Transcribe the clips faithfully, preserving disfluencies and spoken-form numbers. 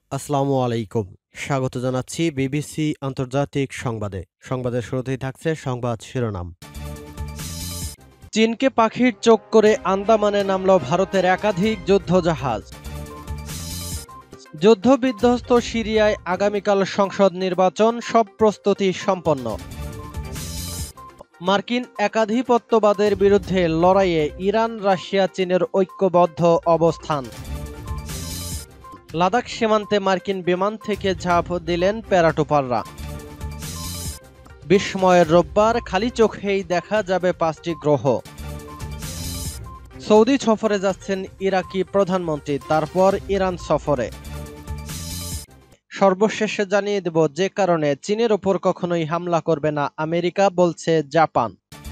আসসালামু আলাইকুম। স্বাগত জানাচ্ছি বিবিসি আন্তর্জাতিক সংবাদে। সংবাদের শুরুতেই থাকছে সংবাদ শিরোনাম। চীনকে পাখির চোখ করে আন্দামানে নামল ভারতের একাধিক যুদ্ধজাহাজ। যুদ্ধ বিধ্বস্ত সিরিয়ায় আগামীকাল সংসদ নির্বাচন, সব প্রস্তুতি সম্পন্ন। মার্কিন একাধিপত্যবাদের বিরুদ্ধে লড়াইয়ে ইরান, রাশিয়া, চীনের ঐক্যবদ্ধ অবস্থান। লাদাখ সীমান্তে মার্কিন বিমান থেকে ঝাঁপ দিলেন প্যারাটুপাররা। বিস্ময়ের রোববার, খালি চোখেই দেখা যাবে পাঁচটি গ্রহ। সৌদি সফরে যাচ্ছেন ইরাকি প্রধানমন্ত্রী, তারপর ইরান সফরে। সর্বশেষে জানিয়ে দেব যে কারণে চীনের ওপর কখনোই হামলা করবে না আমেরিকা, বলছে জাপান।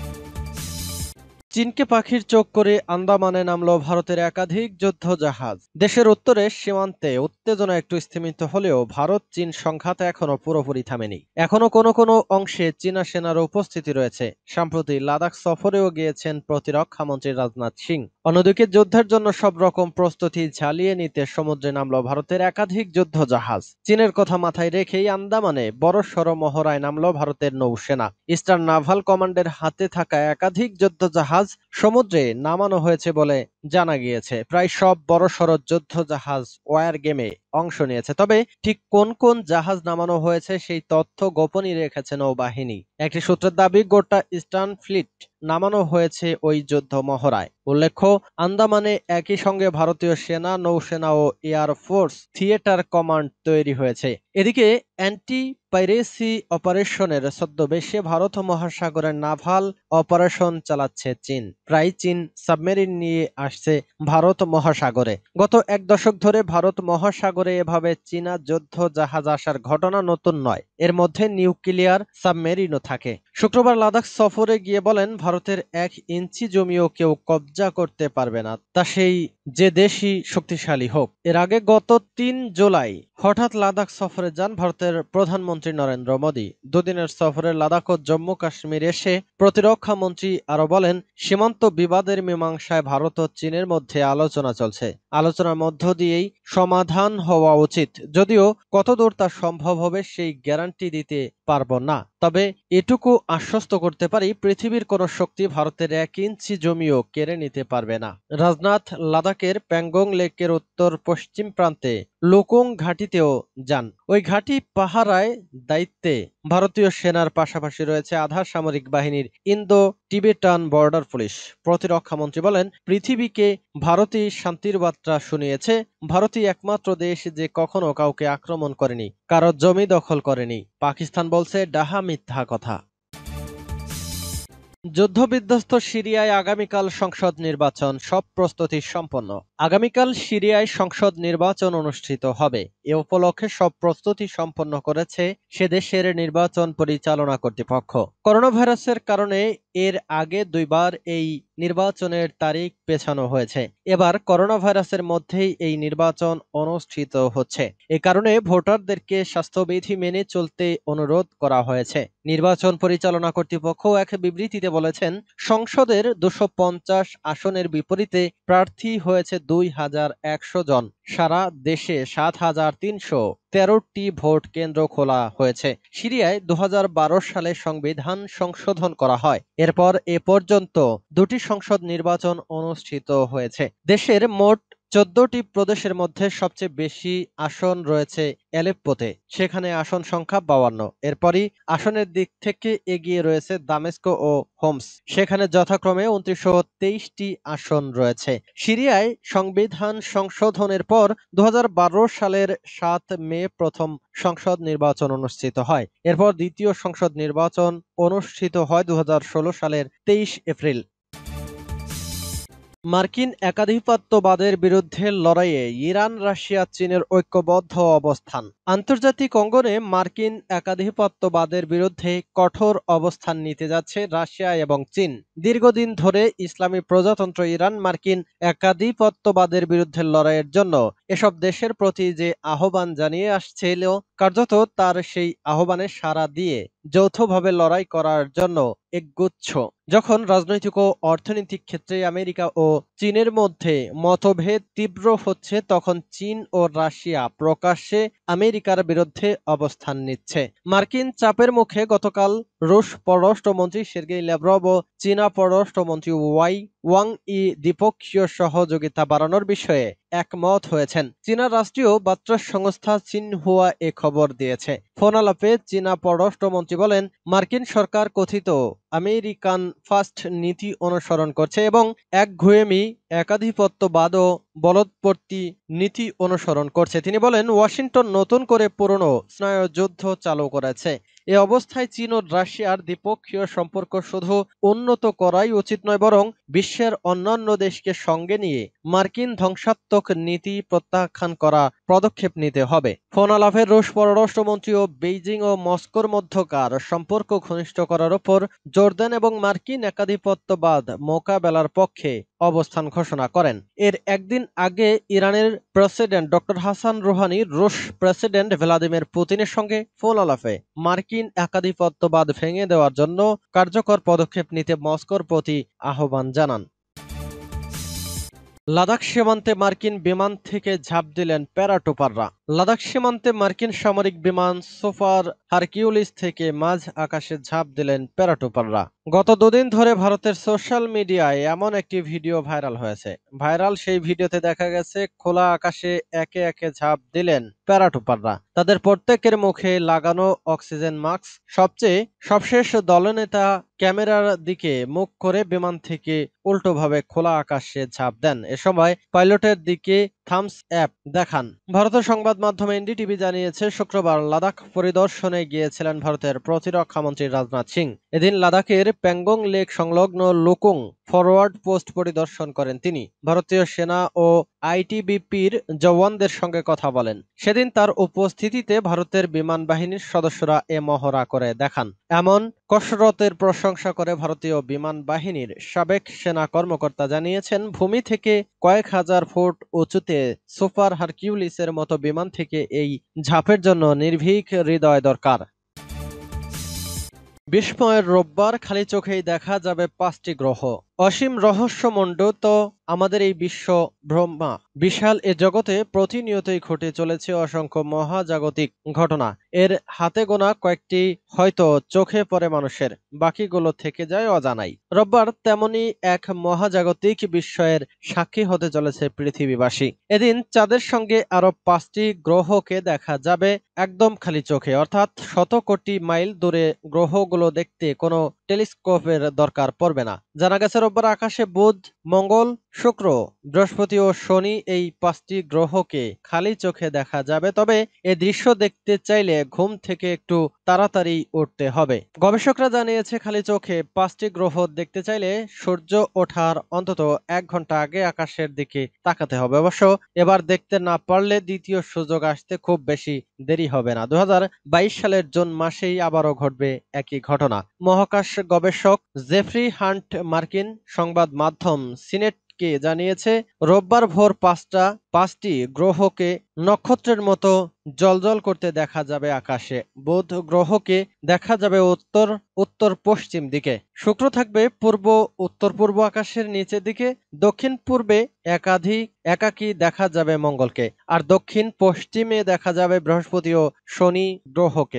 চীনকে পাখির চোখ করে আন্দামানে নামল ভারতের একাধিক যুদ্ধজাহাজ। দেশের উত্তরের সীমান্তে উত্তেজনা একটু স্তিমিত হলেও ভারত চীন সংঘাত এখনো পুরোপুরি থামেনি। এখনো কোনো কোনো অংশে চীনা সেনার উপস্থিতি রয়েছে। সম্প্রতি লাদাখ সফরেও গিয়েছেন প্রতিরক্ষা মন্ত্রী রাজনাথ সিং। অন্যদিকে যুদ্ধের জন্য সব রকম প্রস্তুতি ঝালিয়ে নিতে সমুদ্রে নামল ভারতের একাধিক যুদ্ধজাহাজ। চীনের কথা মাথায় রেখেই আন্দামানে বড়সড় মহড়ায় নামল ভারতের নৌসেনা। ইস্টার্ন নাভাল কমান্ডের হাতে থাকা একাধিক যুদ্ধজাহাজ সমুদ্রে নামানো হয়েছে বলে জানা গিয়েছে। প্রায় সব বড়সড় যুদ্ধজাহাজ ওয়ার গেমে অংশ নিয়েছে, তবে ঠিক কোন কোন জাহাজ নামানো হয়েছে সেই তথ্য গোপনই রেখেছে নৌবাহিনী। একটি সূত্রের দাবি, গোটা ইস্টার্ন ফ্লিট নামানো হয়েছে ওই যুদ্ধ মহড়ায়। উল্লেখ্য, আন্দামানে একই সঙ্গে ভারতীয় সেনা, নৌসেনা ও এয়ার ফোর্স থিয়েটার কমান্ড তৈরি হয়েছে। এদিকে অ্যান্টি পাইরেসি অপারেশনের ছদ্মবেশে ভারত মহাসাগরের নাভাল অপারেশন চালাচ্ছে চীন। প্রায় চীন সাবমেরিন নিয়ে আসছে ভারত মহাসাগরে। গত এক দশক ধরে ভারত মহাসাগরে এভাবে চীনা যুদ্ধ জাহাজ আসার ঘটনা নতুন নয়। এর মধ্যে নিউক্লিয়ার সাবমেরিনও থাকে। শুক্রবার লাদাখ সফরে গিয়ে বলেন, ভারতের এক ইঞ্চি জমিও কেউ কবজা করতে পারবে না, তা সেই যে দেশই শক্তিশালী হোক। এর আগে গত তিন জুলাই হঠাৎ লাদাখ সফরে যান ভারতের প্রধানমন্ত্রী নরেন্দ্র মোদী। দুদিনের সফরে লাদাখ ও জম্মু কাশ্মীর এসে প্রতিরক্ষা মন্ত্রী আরো বলেন, সীমান্ত বিবাদের মীমাংসায় ভারত ও চীনের মধ্যে আলোচনা চলছে। আলোচনার মধ্য দিয়েই সমাধান হওয়া উচিত, যদিও কতদূর তা সম্ভব হবে সেই গ্যারান্টি দিতে পারবো না। তবে এটুকু আশ্বস্ত করতে পারি, পৃথিবীর কোন শক্তি ভারতের এক ইঞ্চি জমিও কেড়ে নিতে পারবে না। রাজনাথ লাদাখের প্যাংগং লেকের উত্তর পশ্চিম প্রান্তে লুকুং ঘাটিতেও যান। ওই ঘাটি পাহারায় দায়িত্বে ভারতীয় সেনার পাশাপাশি রয়েছে আধা সামরিক বাহিনীর ইন্দো টিবেটান বর্ডার পুলিশ। প্রতিরক্ষা মন্ত্রী বলেন, পৃথিবীকে ভারতই শান্তির বার্তা শুনিয়েছে। ভারতই একমাত্র দেশ যে কখনো কাউকে আক্রমণ করেনি, কারো জমি দখল করেনি। পাকিস্তান বলছে ডাহা মিথ্যা কথা। যুদ্ধবিধ্বস্ত সিরিয়ায় আগামীকাল সংসদ নির্বাচন, সব প্রস্তুতি সম্পন্ন। আগামীকাল সিরিয়ায় সংসদ নির্বাচন অনুষ্ঠিত হবে। এ উপলক্ষে সব প্রস্তুতি সম্পন্ন করেছে সে দেশের নির্বাচন পরিচালনা কর্তৃপক্ষ। করোনা ভাইরাসের কারণে এর আগে দুইবার এই নির্বাচনের তারিখ পেছানো হয়েছে। এবার করোনা ভাইরাসের মধ্যেই এই নির্বাচন অনুষ্ঠিত হচ্ছে। এ কারণে ভোটারদেরকে স্বাস্থ্যবিধি মেনে চলতে অনুরোধ করা হয়েছে। নির্বাচন পরিচালনা কর্তৃপক্ষ এক বিবৃতিতে বলেছেন, সংসদের দুশো পঞ্চাশ আসনের বিপরীতে প্রার্থী হয়েছে দুই হাজার একশো জন। সারা দেশে সাত হাজার তিনশো তেরোটি ভোট কেন্দ্র খোলা হয়েছে। সিরিয়ায় দু হাজার বারো সালে সংবিধান সংশোধন করা হয়। এরপর এ পর্যন্ত দুটি সংসদ নির্বাচন অনুষ্ঠিত হয়েছে। দেশের মোট চোদ্দটি প্রদেশের মধ্যে সবচেয়ে বেশি আসন রয়েছে আলেপ্পোতে, সেখানে আসন সংখ্যা বাউান্ন। এরপরই আসনের দিক থেকে এগিয়ে রয়েছে দামেস্ক ও হোমস, সেখানে যথাক্রমে উনত্রিশ ও তেইশটি আসন রয়েছে। সিরিয়ায় সংবিধান সংশোধনের পর দু হাজার বারো সালের সাত মে প্রথম সংসদ নির্বাচন অনুষ্ঠিত হয়। এরপর দ্বিতীয় সংসদ নির্বাচন অনুষ্ঠিত হয় দু হাজার ষোলো সালের তেইশ এপ্রিল। মার্কিন একাধিপত্যবাদের বিরুদ্ধে লড়াইয়ে ইরান, রাশিয়া, চীনের ঐক্যবদ্ধ অবস্থান। আন্তর্জাতিক অঙ্গনে মার্কিন একাধিপত্যবাদের বিরুদ্ধে কঠোর অবস্থান নিতে যাচ্ছে রাশিয়া এবং চীন। দীর্ঘদিন ধরে ইসলামী প্রজাতন্ত্র ইরান মার্কিন একাধিপত্যবাদের বিরুদ্ধে লড়াইয়ের জন্য এসব দেশের প্রতি যে আহ্বান জানিয়ে আসছিল, কার্যত তার সেই আহ্বানে সাড়া দিয়ে যৌথভাবে লড়াই করার জন্য একগুচ্ছ। যখন রাজনৈতিক ও অর্থনৈতিক ক্ষেত্রে আমেরিকা ও চীনের মধ্যে মতভেদ তীব্র হচ্ছে, তখন চীন ও রাশিয়া প্রকাশ্যে আমেরিকার বিরুদ্ধে অবস্থান নিচ্ছে। মার্কিন চাপের মুখে গতকাল রুশ পররাষ্ট্রমন্ত্রী সের্গেই ল্যাভরভ ও চীনা পররাষ্ট্রমন্ত্রী ওয়াই ওয়াং ই দ্বিপক্ষীয় সহযোগিতা বাড়ানোর বিষয়ে একমত হয়েছেন। চীনা রাষ্ট্রীয় বার্তা সংস্থা সিনহুয়া এ খবর দিয়েছে। ফোনালাপে চীনা পররাষ্ট্রমন্ত্রী বলেন, মার্কিন সরকার কথিত আমেরিকান ফার্স্ট নীতি অনুসরণ করছে এবং একগুঁয়েমি, একাধিপত্যবাদ ও বলদপ্রতি নীতি অনুসরণ করছে। তিনি বলেন, ওয়াশিংটন নতুন করে পুরনো স্নায়ুযুদ্ধ চালু করেছে। এ অবস্থায় চীন ও রাশিয়ার দ্বিপক্ষীয় সম্পর্ক শুধু উন্নত করাই উচিত নয়, বরং বিশ্বের অন্যান্য দেশকে সঙ্গে নিয়ে মার্কিন ধ্বংসাত্মক নীতি প্রত্যাখ্যান করা পদক্ষেপ নিতে হবে। ফোনালাপে রুশ পররাষ্ট্রমন্ত্রী ও বেইজিং ও মস্কোর মধ্যকার সম্পর্ক ঘনিষ্ঠ করার উপর জোর দেন এবং মার্কিন একাধিপত্যবাদ মোকাবেলার পক্ষে অবস্থান ঘোষণা করেন। এর একদিন আগে ইরানের প্রেসিডেন্ট ডক্টর হাসান রুহানি রুশ প্রেসিডেন্ট ভ্লাদিমির পুতিনের সঙ্গে ফোনালাপে মার্কিন একাধিপত্যবাদ ভেঙে দেওয়ার জন্য কার্যকর পদক্ষেপ নিতে মস্কোর প্রতি আহ্বান জানান। লাদাখ সীমান্তে মার্কিন বিমান থেকে ঝাঁপ দিলেন প্যারাটুপাররা। লাদাখ সীমান্তে মার্কিন সামরিক বিমান সুপার হারকিউলিস থেকে মাঝ আকাশে ঝাঁপ দিলেন প্যারাটুপাররা। গত দুদিন ধরে ভারতের সোশ্যাল মিডিয়ায় এমন একটি ভিডিও ভাইরাল হয়েছে। ভাইরাল সেই ভিডিওতে দেখা গেছে খোলা আকাশে একে একে ঝাঁপ দিলেন প্যারাটুপাররা। তাদের প্রত্যেকের মুখে লাগানো অক্সিজেন মাস্ক। সবচেয়ে সবশেষ দলনেতা ক্যামেরার দিকে মুখ করে বিমান থেকে উল্টোভাবে খোলা আকাশে ঝাঁপ দেন। এ সময় পাইলটের দিকে থামস অ্যাপ দেখান। ভারতের সংবাদ মাধ্যম এনডিটিভি জানিয়েছে, শুক্রবার লাদাখ পরিদর্শনে গিয়েছিলেন ভারতের প্রতিরক্ষা মন্ত্রী রাজনাথ সিং। এদিন লাদাখের প্যাংগং লেক সংলগ্ন লুকুং ফরওয়ার্ড পোস্ট পরিদর্শন করেন তিনি। ভারতীয় সেনা ও আইটিবিপির জওয়ানদের সঙ্গে কথা বলেন। সেদিন তার উপস্থিতিতে ভারতের বিমান বাহিনীর সদস্যরা এ মহড়া করে দেখান। এমন কসরতের প্রশংসা করে ভারতীয় বিমান বাহিনীর সাবেক সেনা কর্মকর্তা জানিয়েছেন, ভূমি থেকে কয়েক হাজার ফুট উঁচুতে সুপার হারকিউলিসের মতো বিমান থেকে এই ঝাঁপের জন্য নির্ভীক হৃদয় দরকার। বিস্ময়ের রোববার, খালি চোখেই দেখা যাবে পাঁচটি গ্রহ। অসীম রহস্যমণ্ডিত আমাদের এই বিশ্ব ব্রহ্মা বিশাল এ জগতে প্রতিনিয়তই ঘটে চলেছে অসংখ্য মহাজাগতিক ঘটনা। এর হাতে গোনা কয়েকটি হয়তো চোখে পড়ে মানুষের, বাকিগুলো থেকে যায় অজানাই। রোববার তেমনি এক মহাজাগতিক বিস্ময়ের সাক্ষী হতে চলেছে পৃথিবীবাসী। এদিন চাঁদের সঙ্গে আরো পাঁচটি গ্রহকে দেখা যাবে একদম খালি চোখে, অর্থাৎ শত কোটি মাইল দূরে গ্রহগুলো দেখতে কোনো টেলিস্কোপের দরকার পড়বে না। জানা গেছে, রোববার আকাশে বুধ, মঙ্গল, শুক্র, বৃহস্পতি ও শনি এই পাঁচটি গ্রহকে খালি চোখে দেখা যাবে। তবে এ দৃশ্য দেখতে চাইলে ঘুম থেকে একটু তাড়াতাড়ি উঠতে হবে। গবেষকরা জানিয়েছে, খালি চোখে পাঁচটি গ্রহ দেখতে চাইলে সূর্য ওঠার অন্তত এক ঘন্টা আগে আকাশের দিকে তাকাতে হবে। অবশ্য এবার দেখতে না পারলে দ্বিতীয় সুযোগ আসতে খুব বেশি দেরি হবে না। দু হাজার বাইশ সালের জুন মাসেই আবারও ঘটবে একই ঘটনা। মহাকাশ গবেষক জেফ্রি হান্ট মার্কিন সংবাদ মাধ্যম সিনেটকে জানিয়েছে, রোববার ভোর পাঁচটা পাঁচটি গ্রহকে নক্ষত্রের মতো জ্বলজ্বল করতে দেখা যাবে আকাশে। বুধ গ্রহকে দেখা যাবে উত্তর উত্তর পশ্চিম দিকে। শুক্র থাকবে পূর্ব উত্তর পূর্ব আকাশের নিচের দিকে। দক্ষিণ পূর্বে একাধিক একাকী দেখা যাবে মঙ্গলকে, আর দক্ষিণ পশ্চিমে দেখা যাবে বৃহস্পতি ও শনি গ্রহকে।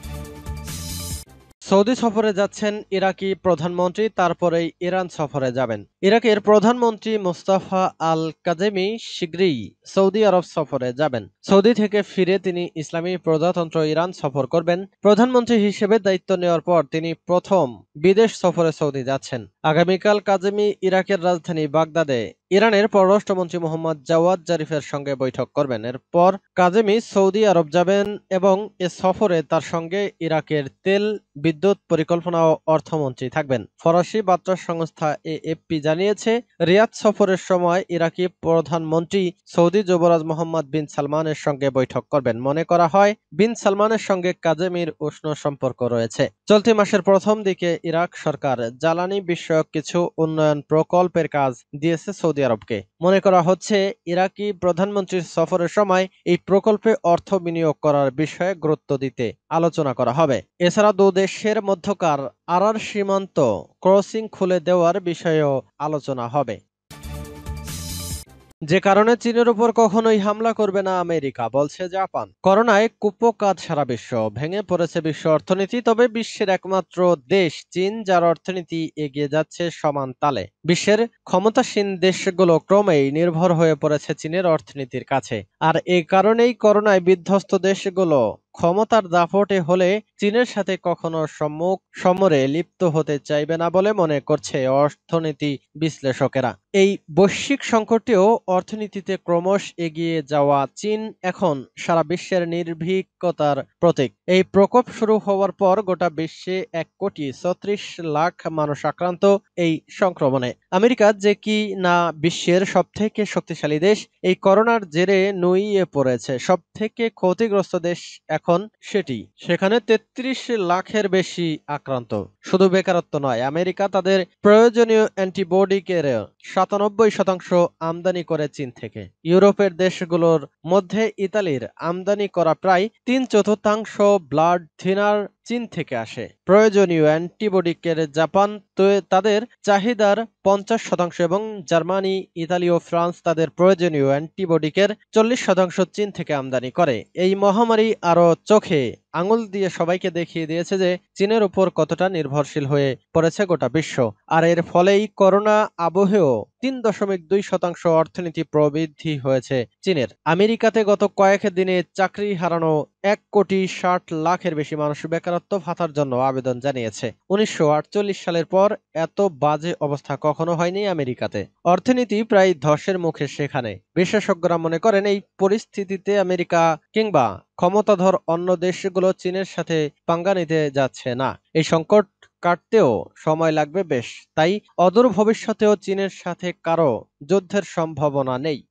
সৌদি সফরে যাচ্ছেন ইরাকি প্রধানমন্ত্রী, তারপরেই ইরান সফরে যাবেন। ইরাকের প্রধানমন্ত্রী মুস্তাফা আল কাজেমি শীঘ্রই সৌদি আরব সফরে যাবেন। সৌদি থেকে ফিরে তিনি ইসলামী প্রজাতন্ত্র ইরান সফর করবেন। প্রধানমন্ত্রী হিসেবে দায়িত্ব নেওয়ার পর তিনি প্রথম বিদেশ সফরে সৌদি যাচ্ছেন। আগামীকাল কাজেমি ইরাকের রাজধানী বাগদাদে ইরানের পররাষ্ট্রমন্ত্রী মোহাম্মদ জাওয়াদ জারিফের সঙ্গে বৈঠক করবেন। এরপর কাজেমি সৌদি আরব যাবেন এবং এ সফরে তার সঙ্গে ইরাকের তেল, বিদ্যুৎ, পরিকল্পনা ও অর্থমন্ত্রী থাকবেন। ফরাসি বার্তা সংস্থা এএফপি জানিয়েছে, রিয়াদ সফরের সময় ইরাকি প্রধানমন্ত্রী সৌদি যুবরাজ মোহাম্মদ বিন সালমানের সঙ্গে বৈঠক করবেন। মনে করা হয়, বিন সালমানের সঙ্গে কাজেমির উষ্ণ সম্পর্ক রয়েছে। চলতি মাসের প্রথম দিকে ইরাক সরকার জ্বালানি বিষয়ক কিছু উন্নয়ন প্রকল্পের কাজ দিয়েছে সৌদি সৌদি আরবকে। মনে করা হচ্ছে ইরাকি প্রধানমন্ত্রীর সফরের সময় এই প্রকল্পে অর্থ বিনিয়োগ করার বিষয়ে গুরুত্ব দিতে আলোচনা করা হবে। এছাড়া দু দেশের মধ্যকার আড়ার সীমান্ত ক্রসিং খুলে দেওয়ার বিষয়েও আলোচনা হবে, যে কারণে চীনের উপর কখনোই হামলা করবে না আমেরিকা, বলছে জাপান। করোনায় কুপোকাত সারা বিশ্ব, ভেঙে পড়েছে বিশ্ব অর্থনীতি। তবে বিশ্বের একমাত্র দেশ চীন, যার অর্থনীতি এগিয়ে যাচ্ছে সমান তালে। বিশ্বের ক্ষমতাসীন দেশগুলো ক্রমেই নির্ভর হয়ে পড়েছে চীনের অর্থনীতির কাছে। আর এ কারণেই করোনায় বিধ্বস্ত দেশগুলো ক্ষমতার দাপটে হলে চীনের সাথে কখনো সম্মুখ সমরে লিপ্ত হতে চাইবে না বলে মনে করছে অর্থনীতি বিশ্লেষকেরা। এই বৈশ্বিক সংকটেও অর্থনীতিতে ক্রমশ এগিয়ে যাওয়া চীন এখন সারা বিশ্বের নির্ভীকতার প্রতীক। এই প্রকোপ শুরু হওয়ার পর গোটা বিশ্বে এক কোটি ছত্রিশ লাখ মানুষ আক্রান্ত এই সংক্রমণে। আমেরিকা যে কি না বিশ্বের সব থেকে শক্তিশালী দেশ, এই করোনার জেরে নুইয়ে পড়েছে। সব থেকে ক্ষতিগ্রস্ত দেশ এখন সেটি। সেখানে তেত্রিশ লাখের বেশি আক্রান্ত। শুধু বেকারত্ব নয়, আমেরিকা তাদের প্রয়োজনীয় অ্যান্টিবডিকের সাতানব্বই শতাংশ আমদানি করে চীন থেকে। ইউরোপের দেশগুলোর মধ্যে ইতালির আমদানি করা প্রায় তিন চতুর্থাংশ ব্লাড থিনার চীন থেকে আসে। প্রয়োজনীয় অ্যান্টিবডিকের জাপান তো তাদের চাহিদার পঞ্চাশ শতাংশ এবং জার্মানি, ইতালি ও ফ্রান্স তাদের প্রয়োজনীয় অ্যান্টিবডিকের চল্লিশ শতাংশ চীন থেকে আমদানি করে। এই মহামারী আরো চোখে আঙুল দিয়ে সবাইকে দেখিয়ে দিয়েছে যে চীনের উপর কতটা নির্ভরশীল হয়ে পড়েছে গোটা বিশ্ব। আর এর ফলেই করোনা আবহেও তিন দশমিক দুই শতাংশ অর্থনীতি প্রবৃদ্ধি হয়েছে চীনের। আমেরিকাতে গত কয়েক দিনে চাকরি হারানো এক কোটি ষাট লাখের বেশি মানুষ বেকারত্ব ভাতার জন্য আবেদন জানিয়েছে। উনিশশো আটচল্লিশ সালের পর এত বাজে অবস্থা কখনো হয়নি আমেরিকাতে। অর্থনীতি প্রায় ধসের মুখে সেখানে। বিশেষজ্ঞরা মনে করেন এই পরিস্থিতিতে আমেরিকা কিংবা ক্ষমতাধর অন্য দেশগুলো চীনের সাথে পাঙ্গা নিতে যাচ্ছে না। এই সংকট কাটতেও সময় লাগবে বেশ। তাই অদূর ভবিষ্যতেও চীনের সাথে কারো যুদ্ধের সম্ভাবনা নেই।